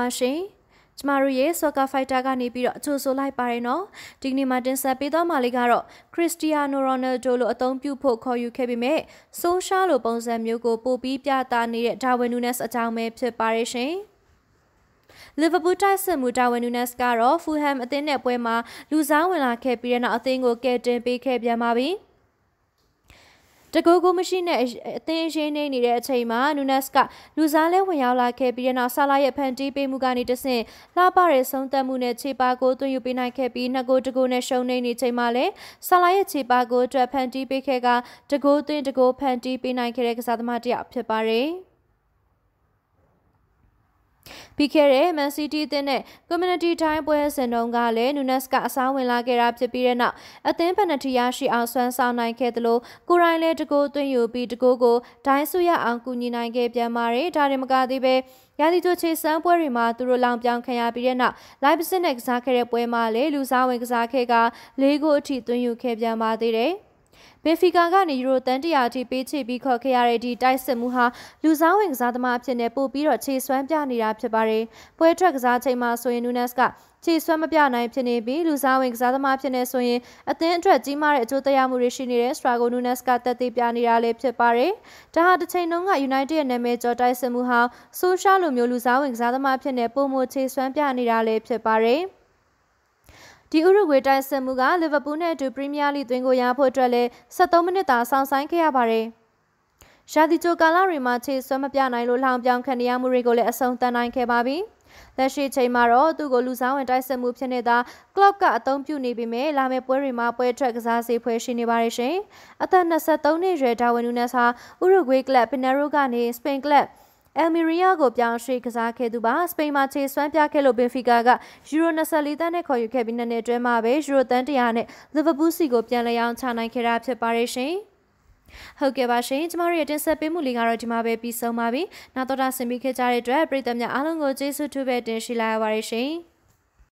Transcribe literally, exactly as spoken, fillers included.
ပါရှင်။ကျမတို့ရဲ့ Soccer Fighter ကနေပြီးတော့ကြိုဆိုလိုက်ပါတယ်နော်။ဒီကနေ့မှာတင်ဆက်ပေးသွားမှာလေးကတော့ Cristiano Ronaldo လို့အသုံးပြုဖို့ခေါ်ယူခဲ့ပေမဲ့ social လို့ပုံစံမျိုးကိုပို့ပြီးပြသနေတဲ့ Darwin Núñez အကြောင်းပဲဖြစ်ပါတယ်ရှင်။ Liverpool တိုက်စစ်မှု Darwin Núñez ကတော့ Fulham အသင်းနဲ့ပွဲမှာလူစားဝင်လာခဲ့ပြီးတဲ့နောက်အသင်းကိုကယ်တင်ပေးခဲ့ပြန်ပါပြီ။တကူကူမရှိနဲ့အသင်းရင်းနေနေတဲ့အချိန်မှာ Núñez ကလူစားလဲဝင်ရောက်လာခဲ့ပြီးတဲ့နောက်ဆာလာရဲ့ဖန်တီးပေးမှုကနေတဆင့်လှပတဲ့ဆုံးသက်မှုနဲ့ခြေပါကိုသွင်းယူပေးနိုင်ခဲ့ပြီးနှစ်ဂိုးတကူနဲ့ရှုံးနေနေချိန်မှာလဲဆာလာရဲ့ခြေပါကိုအတွက်ဖန်တီးပေးခဲ့ကတကူသွင်းတကူဖန်တီးပေးနိုင်ခဲ့တဲ့ကစားသမားတစ်ယောက်ဖြစ်ပါတယ်။ပြီးခဲ့တဲ့ Man City အသင်းနဲ့ Community တိုင်းပွဲစဉ်တုန်းကလည်း Núñez ကအစားဝင်လာခဲ့တာဖြစ်ပြီးတဲ့နောက်အသင်းပယ်နတီရရှိအောင်ဆွမ်းဆောင်နိုင်ခဲ့သလိုကိုရိုင်းလည်းတကိုးသွင်းယူပြီးတကိုးကိုဒိုင်းဆူရအောင်ကူညီနိုင်ခဲ့ပြန်ပါတယ်။ဒါတင်မကသေးပဲရာသီချိုချေစမ်းပွဲတွေမှာသူတို့လောင်ပြောင်ခံရပြီးတဲ့နောက် Leipzig နဲ့ကစားခဲ့တဲ့ပွဲမှာလည်းလူစားဝင်ကစားခဲ့ကလေးဂိုးအထိသွင်းယူခဲ့ပြန်ပါသေးတယ်။ဘင်ဖီကာကနေယူရိုတန်တရာအထိပေးချေပြီးခေါ်ခဲ့ရတဲ့ဒီတိုက်စစ်မှုဟာလူစားဝင်ကစားသမားအဖြစ်နဲ့ပို့ပြီးတော့ခြေစွမ်းပြနေတာဖြစ်ပါတယ်။ပွဲထွက်ကစားချိန်မှာဆိုရင် Núñez ကခြေစွမ်းမပြနိုင်ဖြစ်နေပြီးလူစားဝင်ကစားသမားဖြစ်နေဆိုရင်အသင်းအတွက်ကြီးမားတဲ့အကျိုးသက်ရောက်မှုတွေရှိနေတဲ့ Strasbourg Núñez ကတက်သေးပြနေတာလည်းဖြစ်ပါတယ်။ဒါဟာတစ်ချိန်လုံးက United ရဲ့နာမည်ကျော်တိုက်စစ်မှုဟာဆိုရှာလိုမျိုးလူစားဝင်ကစားသမားဖြစ်နေပုံမခြေစွမ်းပြနေတာလည်းဖြစ်ပါတယ်။ဒီဥရုဂွေတိုက်စစ်မှုကလီဗာပူးနဲ့အတူပရီးမီးယားလိသွင်းကိုရဖို့အတွက်လည်းဆက်သုံးမိနစ်သာစောင့်ဆိုင်းခဲ့ရပါတယ်။ရာသီချိုကာလတွေမှာခြေစွမ်းမပြနိုင်လို့လောင်ပြောင်ခံရမှုတွေကိုလည်းအဆုံးသတ်နိုင်ခဲ့ပါပြီ။လက်ရှိချိန်မှာတော့သူ့ကိုလူစားဝင်တိုက်စစ်မှုဖြစ်နေတာကလော့ကအသုံးပြုနေပေမဲ့လာမယ့်ပွဲတွေမှာပွဲထွက်ကစားစေဖွယ်ရှိနေပါတယ်ရှင်။အသက်နှစ်ဆသုံးနှစ်အရွယ် Darwin Núñez ဟာဥရုဂွေကလပ် Pinero ကနေစပိန်ကလပ်Almeria ကိုပြောင်းရွှေ့ကစားခဲ့သူပါစပိန်မှာခြေစွမ်းပြခဲ့လို့ဘင်ဖီကာကယူရို၂၄တန်းနဲ့ခေါ်ယူခဲ့ပြီးနှစ်နှစ်အတွင်းမှာပဲယူရိုတန်းတရာနဲ့လီဗာပူးစီကိုပြန်လည်အောင်ချနိုင်ခဲ့တာဖြစ်ပါတယ်ရှင်။ဟုတ်ကဲ့ပါရှင်ကျမတို့ရဲ့တင်ဆက်ပေးမှုလေးကတော့ဒီမှာပဲပြီးဆုံးပါပြီ။နောက်တော့ဆင်ပြီးခဲ့ကြတဲ့အတွက်ပရိသတ်များအားလုံးကိုကျေးဇူးထူးပဲတင်ရှိလိုက်ရပါတယ်ရှင်။